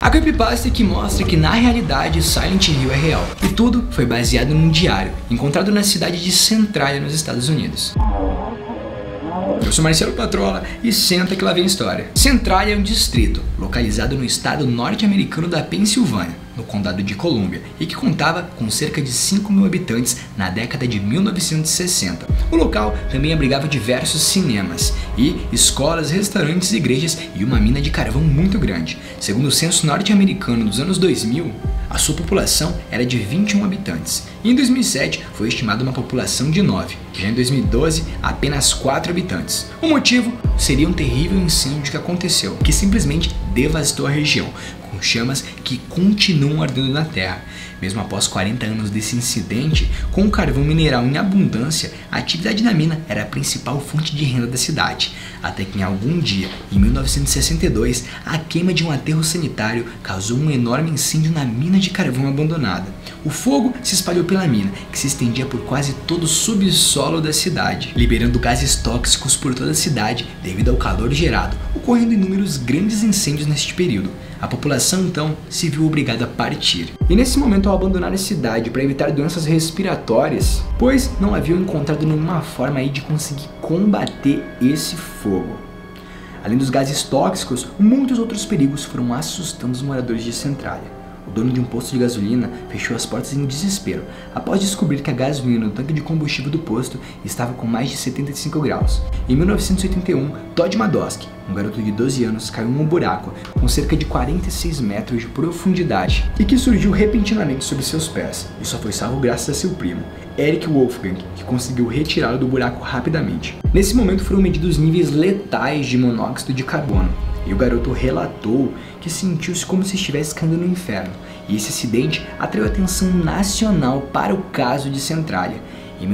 A creepypasta que mostra que na realidade Silent Hill é real. E tudo foi baseado num diário encontrado na cidade de Centralia, nos Estados Unidos. Eu sou Marcelo Patrola e senta que lá vem a história. Centralia é um distrito localizado no estado norte-americano da Pensilvânia, no condado de Colômbia, e que contava com cerca de 5.000 habitantes na década de 1960. O local também abrigava diversos cinemas e escolas, restaurantes, igrejas e uma mina de carvão muito grande. Segundo o censo norte-americano dos anos 2000, a sua população era de 21 habitantes. E em 2007 foi estimada uma população de 9, já em 2012 apenas 4 habitantes. O motivo seria um terrível incêndio que aconteceu, que simplesmente devastou a região, com chamas que continuam ardendo na terra. Mesmo após 40 anos desse incidente, com o carvão mineral em abundância, a atividade na mina era a principal fonte de renda da cidade. Até que em algum dia, em 1962, a queima de um aterro sanitário causou um enorme incêndio na mina de carvão abandonada. O fogo se espalhou pela mina, que se estendia por quase todo o subsolo da cidade, liberando gases tóxicos por toda a cidade devido ao calor gerado, ocorrendo inúmeros grandes incêndios neste período. A população então se viu obrigada a partir. E nesse momento, ao abandonar a cidade para evitar doenças respiratórias, pois não haviam encontrado nenhuma forma aí de conseguir combater esse fogo. Além dos gases tóxicos, muitos outros perigos foram assustando os moradores de Centralia. O dono de um posto de gasolina fechou as portas em desespero, após descobrir que a gasolina no tanque de combustível do posto estava com mais de 75 graus. Em 1981, Todd Madoski, um garoto de 12 anos, caiu em um buraco com cerca de 46 metros de profundidade e que surgiu repentinamente sob seus pés, e só foi salvo graças a seu primo, Eric Wolfgang, que conseguiu retirá-lo do buraco rapidamente. Nesse momento foram medidos níveis letais de monóxido de carbono, e o garoto relatou que sentiu-se como se estivesse caindo no inferno, e esse acidente atraiu a atenção nacional para o caso de Centralia. Em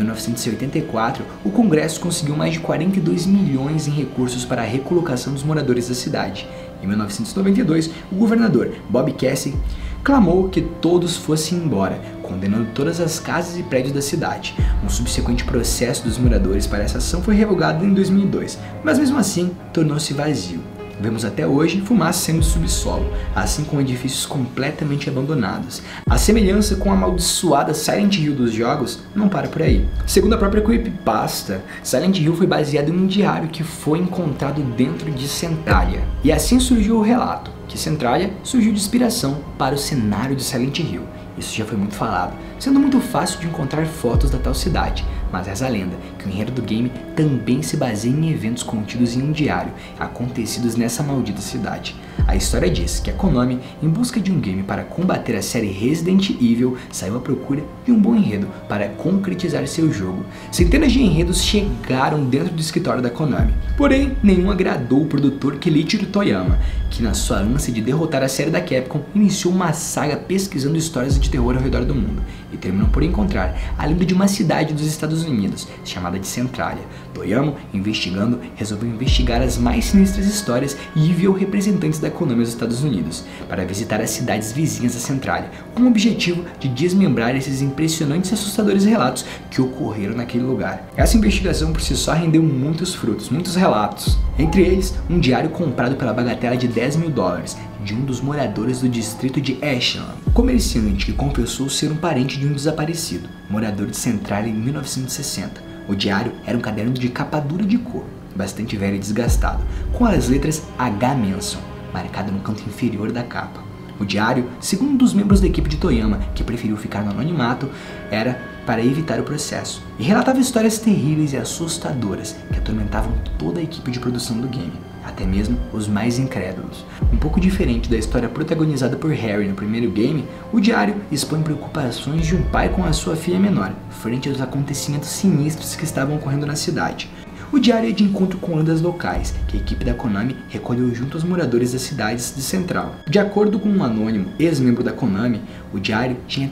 1984, o Congresso conseguiu mais de 42 milhões em recursos para a recolocação dos moradores da cidade. Em 1992, o governador Bob Casey clamou que todos fossem embora, condenando todas as casas e prédios da cidade. Um subsequente processo dos moradores para essa ação foi revogado em 2002, mas mesmo assim tornou-se vazio. Vemos até hoje fumaça saindo do subsolo, assim como edifícios completamente abandonados. A semelhança com a amaldiçoada Silent Hill dos jogos não para por aí. Segundo a própria creepypasta, Silent Hill foi baseado em um diário que foi encontrado dentro de Centralia. E assim surgiu o relato, que Centralia surgiu de inspiração para o cenário de Silent Hill. Isso já foi muito falado, sendo muito fácil de encontrar fotos da tal cidade, mas reza a lenda que o enredo do game também se baseia em eventos contidos em um diário, acontecidos nessa maldita cidade. A história diz que a Konami, em busca de um game para combater a série Resident Evil, saiu à procura de um bom enredo para concretizar seu jogo. Centenas de enredos chegaram dentro do escritório da Konami, porém nenhum agradou o produtor Keiichiro Toyama, que na sua ânsia de derrotar a série da Capcom, iniciou uma saga pesquisando histórias de terror ao redor do mundo, e terminou por encontrar a lenda de uma cidade dos Estados Unidos, chamada de Centralia. Toyama, investigando, resolveu investigar as mais sinistras histórias e enviou representantes da Konami aos Estados Unidos, para visitar as cidades vizinhas a Centralia, com o objetivo de desmembrar esses impressionantes e assustadores relatos que ocorreram naquele lugar. Essa investigação por si só rendeu muitos frutos, muitos relatos. Entre eles, um diário comprado pela bagatela de $10 mil, de um dos moradores do distrito de Ashland, comerciante que confessou ser um parente de um desaparecido, morador de Centralia em 1960. O diário era um caderno de capa dura de cor, bastante velho e desgastado, com as letras H. Manson, marcado no canto inferior da capa. O diário, segundo um dos membros da equipe de Toyama, que preferiu ficar no anonimato, era para evitar o processo, e relatava histórias terríveis e assustadoras que atormentavam toda a equipe de produção do game, até mesmo os mais incrédulos. Um pouco diferente da história protagonizada por Harry no primeiro game, o diário expõe preocupações de um pai com a sua filha menor, frente aos acontecimentos sinistros que estavam ocorrendo na cidade. O diário é de encontro com lendas locais, que a equipe da Konami recolheu junto aos moradores das cidades de Central. De acordo com um anônimo ex-membro da Konami, o diário tinha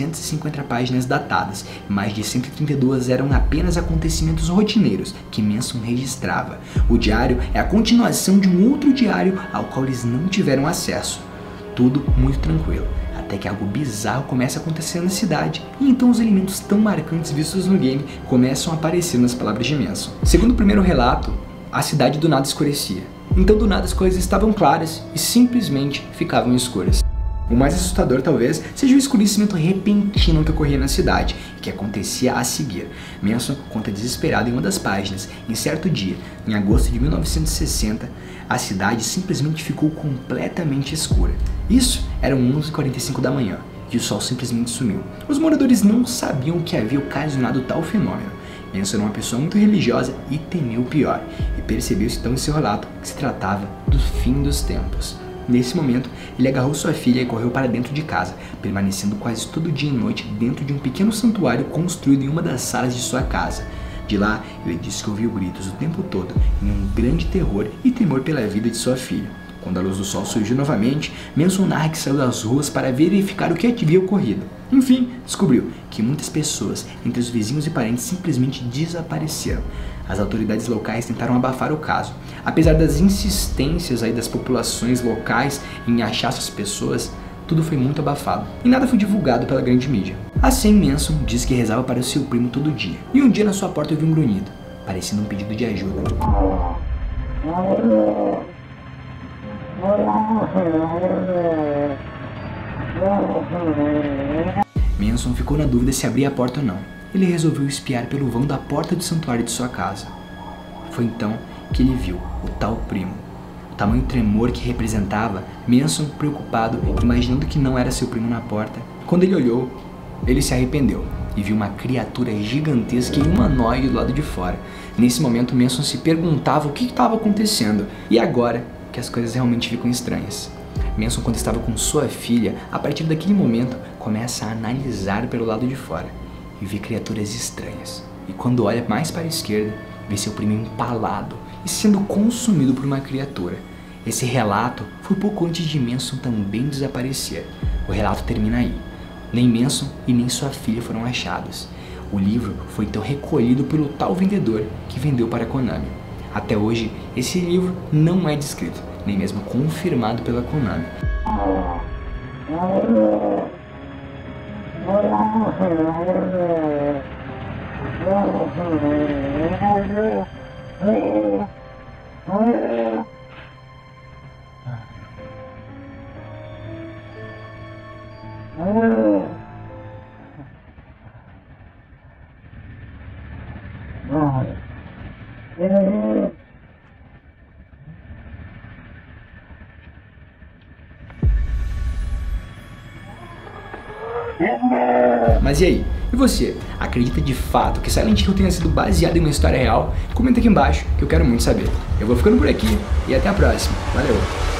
350 páginas datadas, e mais de 132 eram apenas acontecimentos rotineiros que Manson registrava. O diário é a continuação de um outro diário ao qual eles não tiveram acesso. Tudo muito tranquilo, até que algo bizarro começa a acontecer na cidade, e então os elementos tão marcantes vistos no game começam a aparecer nas palavras de Manson. Segundo o primeiro relato, a cidade do nada escurecia, Então do nada as coisas estavam claras e simplesmente ficavam escuras. O mais assustador talvez seja o escurecimento repentino que ocorria na cidade e que acontecia a seguir. Manson conta desesperado em uma das páginas: em certo dia, em agosto de 1960, a cidade simplesmente ficou completamente escura. Isso eram 11h45 da manhã e o sol simplesmente sumiu. Os moradores não sabiam o que havia ocasionado tal fenômeno. Manson era uma pessoa muito religiosa e temeu o pior, e percebeu-se então em seu relato que se tratava do fim dos tempos. Nesse momento, ele agarrou sua filha e correu para dentro de casa, permanecendo quase todo dia e noite dentro de um pequeno santuário construído em uma das salas de sua casa. De lá, ele disse que ouviu gritos o tempo todo, em um grande terror e temor pela vida de sua filha. Quando a luz do sol surgiu novamente, Manson narra que saiu das ruas para verificar o que havia ocorrido. Enfim, descobriu que muitas pessoas, entre os vizinhos e parentes, simplesmente desapareceram. As autoridades locais tentaram abafar o caso. Apesar das insistências das populações locais em achar essas pessoas, tudo foi muito abafado e nada foi divulgado pela grande mídia. Assim, Manson diz que rezava para o seu primo todo dia. E um dia na sua porta ouviu um grunhido, parecendo um pedido de ajuda. Manson ficou na dúvida se abria a porta ou não. Ele resolveu espiar pelo vão da porta do santuário de sua casa. Foi então que ele viu o tal primo. O tamanho tremor que representava, Manson, preocupado, imaginando que não era seu primo na porta. Quando ele olhou, ele se arrependeu e viu uma criatura gigantesca e humanoide do lado de fora. Nesse momento, Manson se perguntava o que estava acontecendo. E agora que as coisas realmente ficam estranhas. Manson, quando estava com sua filha, a partir daquele momento, começa a analisar pelo lado de fora e vê criaturas estranhas. E quando olha mais para a esquerda, vê seu primo empalado e sendo consumido por uma criatura. Esse relato foi pouco antes de Manson também desaparecer. O relato termina aí. Nem Manson e nem sua filha foram achados. O livro foi então recolhido pelo tal vendedor que vendeu para a Konami. Até hoje, esse livro não é descrito, nem mesmo confirmado pela Konami. Mas e aí? E você? Acredita de fato que Silent Hill tenha sido baseado em uma história real? Comenta aqui embaixo que eu quero muito saber. Eu vou ficando por aqui e até a próxima. Valeu!